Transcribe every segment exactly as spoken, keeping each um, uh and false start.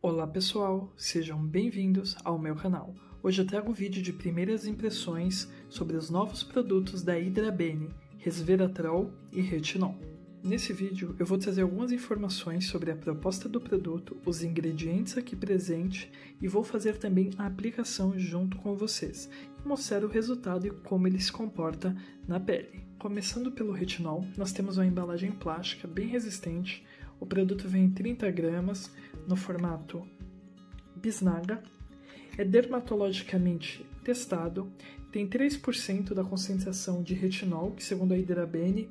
Olá pessoal, sejam bem-vindos ao meu canal. Hoje eu trago um vídeo de primeiras impressões sobre os novos produtos da Hidrabene, Resveratrol e Retinol. Nesse vídeo eu vou trazer algumas informações sobre a proposta do produto, os ingredientes aqui presentes e vou fazer também a aplicação junto com vocês e mostrar o resultado e como ele se comporta na pele. Começando pelo retinol, nós temos uma embalagem plástica bem resistente. O produto vem em trinta gramas no formato bisnaga, é dermatologicamente testado, tem três por cento da concentração de retinol, que segundo a Hidrabene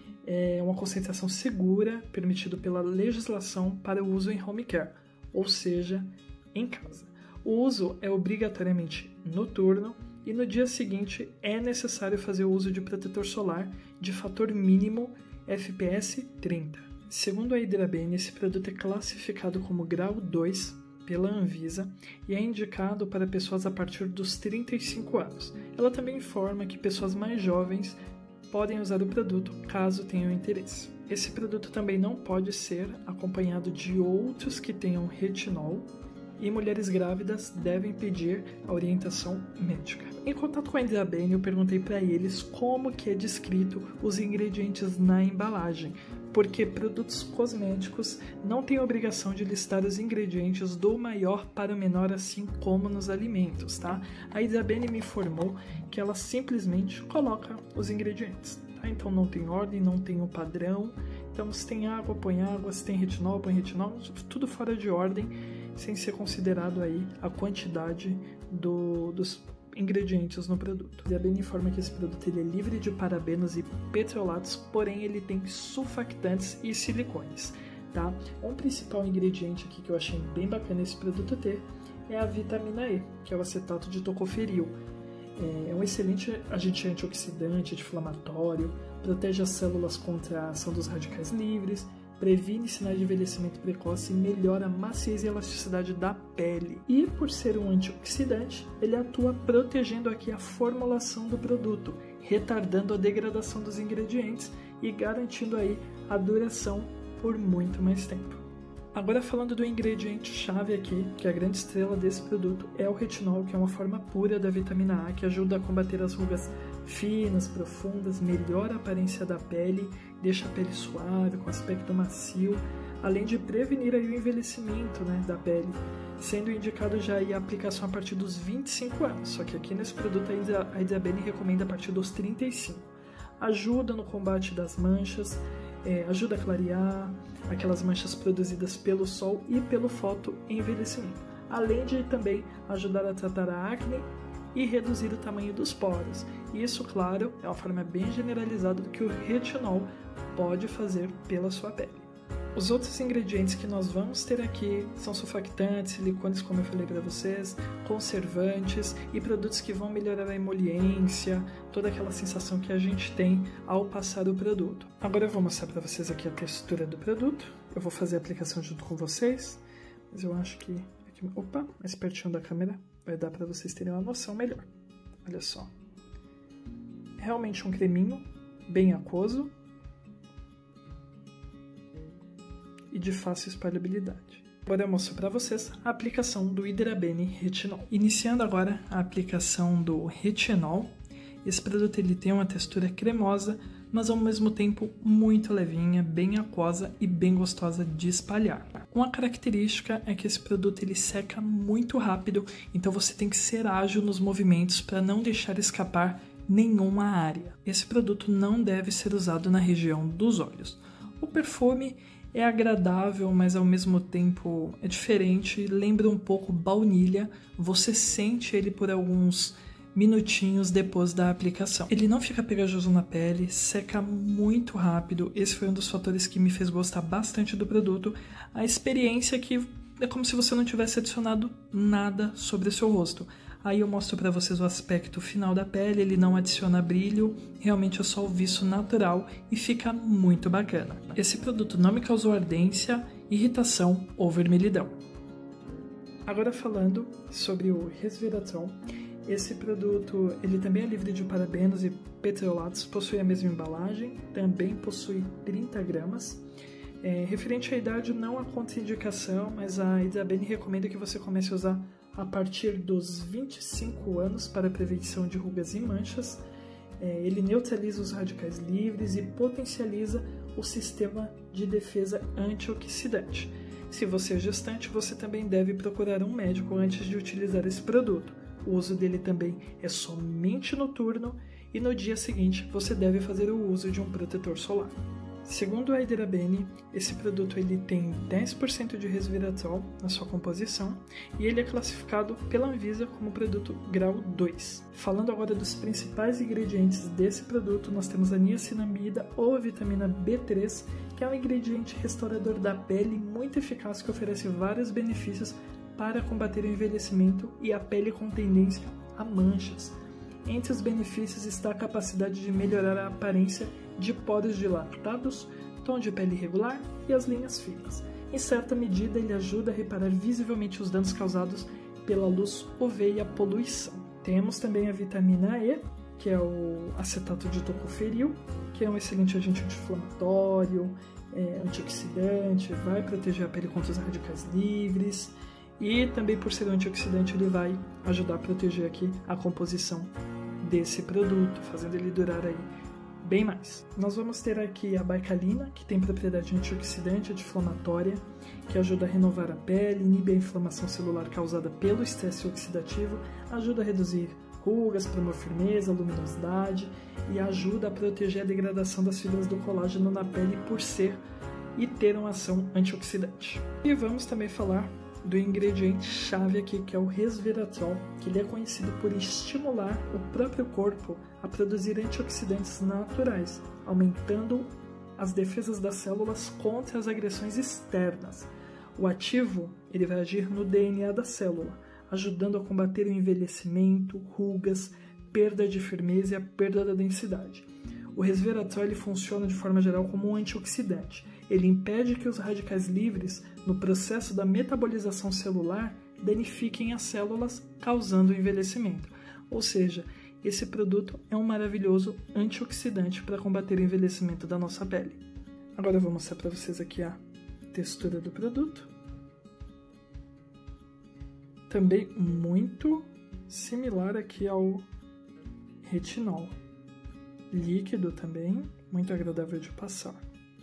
é uma concentração segura, permitido pela legislação para o uso em home care, ou seja, em casa. O uso é obrigatoriamente noturno e no dia seguinte é necessário fazer o uso de protetor solar de fator mínimo F P S trinta. Segundo a Hidrabene, esse produto é classificado como grau dois pela Anvisa e é indicado para pessoas a partir dos trinta e cinco anos. Ela também informa que pessoas mais jovens podem usar o produto caso tenham interesse. Esse produto também não pode ser acompanhado de outros que tenham retinol e mulheres grávidas devem pedir a orientação médica. Em contato com a Hidrabene, eu perguntei para eles como que é descrito os ingredientes na embalagem, porque produtos cosméticos não têm obrigação de listar os ingredientes do maior para o menor, assim como nos alimentos, tá? A Hidrabene me informou que ela simplesmente coloca os ingredientes, tá? Então não tem ordem, não tem um padrão. Então se tem água, põe água, se tem retinol, põe retinol, tudo fora de ordem, sem ser considerado aí a quantidade do, dos ingredientes no produto. A Hidrabene informa que esse produto ele é livre de parabenos e petrolatos, porém ele tem sulfactantes e silicones, tá? Um principal ingrediente aqui que eu achei bem bacana esse produto ter é a vitamina E, que é o acetato de tocoferil. É um excelente agente antioxidante, anti-inflamatório, protege as células contra a ação dos radicais livres, previne sinais de envelhecimento precoce e melhora a maciez e elasticidade da pele. E por ser um antioxidante, ele atua protegendo aqui a formulação do produto, retardando a degradação dos ingredientes e garantindo aí a duração por muito mais tempo. Agora falando do ingrediente chave aqui, que é a grande estrela desse produto, é o retinol, que é uma forma pura da vitamina A que ajuda a combater as rugas finas, profundas, melhora a aparência da pele, deixa a pele suave, com aspecto macio, além de prevenir aí o envelhecimento, né, da pele, sendo indicado já aí a aplicação a partir dos vinte e cinco anos, só que aqui nesse produto a Hidrabene recomenda a partir dos trinta e cinco. Ajuda no combate das manchas, é, ajuda a clarear aquelas manchas produzidas pelo sol e pelo fotoenvelhecimento, além de também ajudar a tratar a acne e reduzir o tamanho dos poros. Isso, claro, é uma forma bem generalizada do que o retinol pode fazer pela sua pele. Os outros ingredientes que nós vamos ter aqui são sulfactantes, silicones, como eu falei para vocês, conservantes e produtos que vão melhorar a emoliência, toda aquela sensação que a gente tem ao passar o produto. Agora eu vou mostrar para vocês aqui a textura do produto. Eu vou fazer a aplicação junto com vocês, mas eu acho que aqui, opa, mais pertinho da câmera vai dar para vocês terem uma noção melhor. Olha só, realmente um creminho bem aquoso e de fácil espalhabilidade. Agora eu mostro para vocês a aplicação do Hidrabene Retinol. Iniciando agora a aplicação do retinol, esse produto ele tem uma textura cremosa, mas ao mesmo tempo muito levinha, bem aquosa e bem gostosa de espalhar. Uma característica é que esse produto ele seca muito rápido, então você tem que ser ágil nos movimentos para não deixar escapar nenhuma área. Esse produto não deve ser usado na região dos olhos. O perfume é agradável, mas ao mesmo tempo é diferente, lembra um pouco baunilha, você sente ele por alguns minutinhos depois da aplicação. Ele não fica pegajoso na pele, seca muito rápido, esse foi um dos fatores que me fez gostar bastante do produto. A experiência que é como se você não tivesse adicionado nada sobre o seu rosto. Aí eu mostro para vocês o aspecto final da pele, ele não adiciona brilho, realmente é só o viço natural e fica muito bacana. Esse produto não me causou ardência, irritação ou vermelhidão. Agora falando sobre o Resveratrol, esse produto ele também é livre de parabenos e petrolatos, possui a mesma embalagem, também possui trinta gramas. É, referente à idade, não há contraindicação, mas a Hidrabene recomenda que você comece a usar a partir dos vinte e cinco anos para a prevenção de rugas e manchas. É, ele neutraliza os radicais livres e potencializa o sistema de defesa antioxidante. Se você é gestante, você também deve procurar um médico antes de utilizar esse produto. O uso dele também é somente noturno e no dia seguinte você deve fazer o uso de um protetor solar. Segundo a Hidrabene, esse produto ele tem dez por cento de resveratrol na sua composição e ele é classificado pela Anvisa como produto grau dois. Falando agora dos principais ingredientes desse produto, nós temos a niacinamida ou a vitamina B três, que é um ingrediente restaurador da pele muito eficaz que oferece vários benefícios para combater o envelhecimento e a pele com tendência a manchas. Entre os benefícios está a capacidade de melhorar a aparência de poros dilatados, tom de pele irregular e as linhas finas. Em certa medida, ele ajuda a reparar visivelmente os danos causados pela luz U V e a poluição. Temos também a vitamina E, que é o acetato de tocoferil, que é um excelente agente anti-inflamatório, é, antioxidante, vai proteger a pele contra os radicais livres e também por ser um antioxidante ele vai ajudar a proteger aqui a composição desse produto, fazendo ele durar aí bem mais. Nós vamos ter aqui a baicalina, que tem propriedade antioxidante, anti-inflamatória, que ajuda a renovar a pele, inibe a inflamação celular causada pelo estresse oxidativo, ajuda a reduzir rugas, promove firmeza, luminosidade e ajuda a proteger a degradação das fibras do colágeno na pele por ser e ter uma ação antioxidante. E vamos também falar do ingrediente chave aqui, que é o resveratrol, que ele é conhecido por estimular o próprio corpo a produzir antioxidantes naturais, aumentando as defesas das células contra as agressões externas. O ativo ele vai agir no D N A da célula, ajudando a combater o envelhecimento, rugas, perda de firmeza e a perda da densidade. O resveratrol ele funciona de forma geral como um antioxidante. Ele impede que os radicais livres, no processo da metabolização celular, danifiquem as células, causando envelhecimento. Ou seja, esse produto é um maravilhoso antioxidante para combater o envelhecimento da nossa pele. Agora eu vou mostrar para vocês aqui a textura do produto. Também muito similar aqui ao retinol. Líquido também, muito agradável de passar.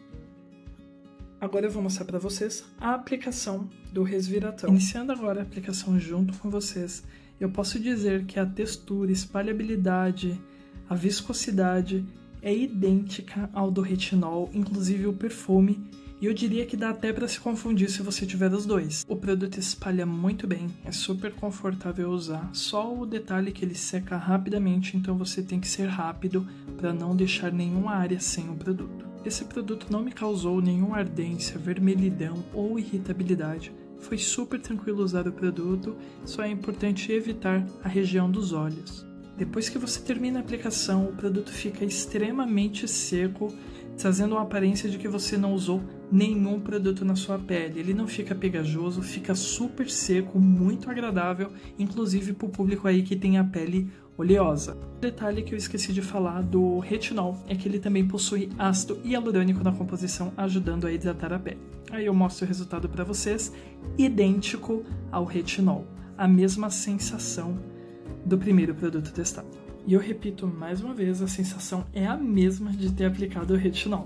Agora eu vou mostrar para vocês a aplicação do resveratrol. Iniciando agora a aplicação junto com vocês, eu posso dizer que a textura, espalhabilidade, a viscosidade é idêntica ao do retinol, inclusive o perfume, e eu diria que dá até para se confundir se você tiver os dois. O produto espalha muito bem, é super confortável usar, só o detalhe que ele seca rapidamente, então você tem que ser rápido para não deixar nenhuma área sem o produto. Esse produto não me causou nenhuma ardência, vermelhidão ou irritabilidade. Foi super tranquilo usar o produto, só é importante evitar a região dos olhos. Depois que você termina a aplicação, o produto fica extremamente seco, trazendo uma aparência de que você não usou nenhum produto na sua pele. Ele não fica pegajoso, fica super seco, muito agradável, inclusive para o público aí que tem a pele oleosa. Um detalhe que eu esqueci de falar do retinol é que ele também possui ácido hialurônico na composição, ajudando a hidratar a pele. Aí eu mostro o resultado para vocês, idêntico ao retinol, a mesma sensação do primeiro produto testado. E eu repito mais uma vez, a sensação é a mesma de ter aplicado o retinol.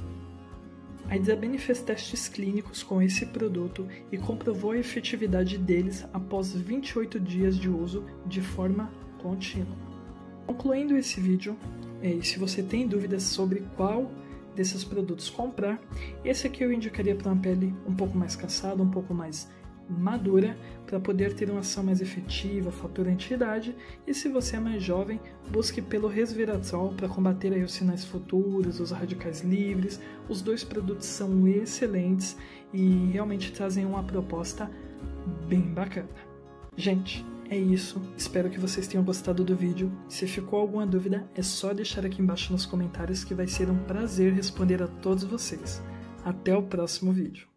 A Hidrabene fez testes clínicos com esse produto e comprovou a efetividade deles após vinte e oito dias de uso de forma contínua. Concluindo esse vídeo, e se você tem dúvidas sobre qual desses produtos comprar, esse aqui eu indicaria para uma pele um pouco mais cansada, um pouco mais madura, para poder ter uma ação mais efetiva, fator anti-idade, e se você é mais jovem, busque pelo resveratrol para combater aí os sinais futuros, os radicais livres. Os dois produtos são excelentes e realmente trazem uma proposta bem bacana. Gente, é isso, espero que vocês tenham gostado do vídeo. Se ficou alguma dúvida, é só deixar aqui embaixo nos comentários que vai ser um prazer responder a todos vocês. Até o próximo vídeo.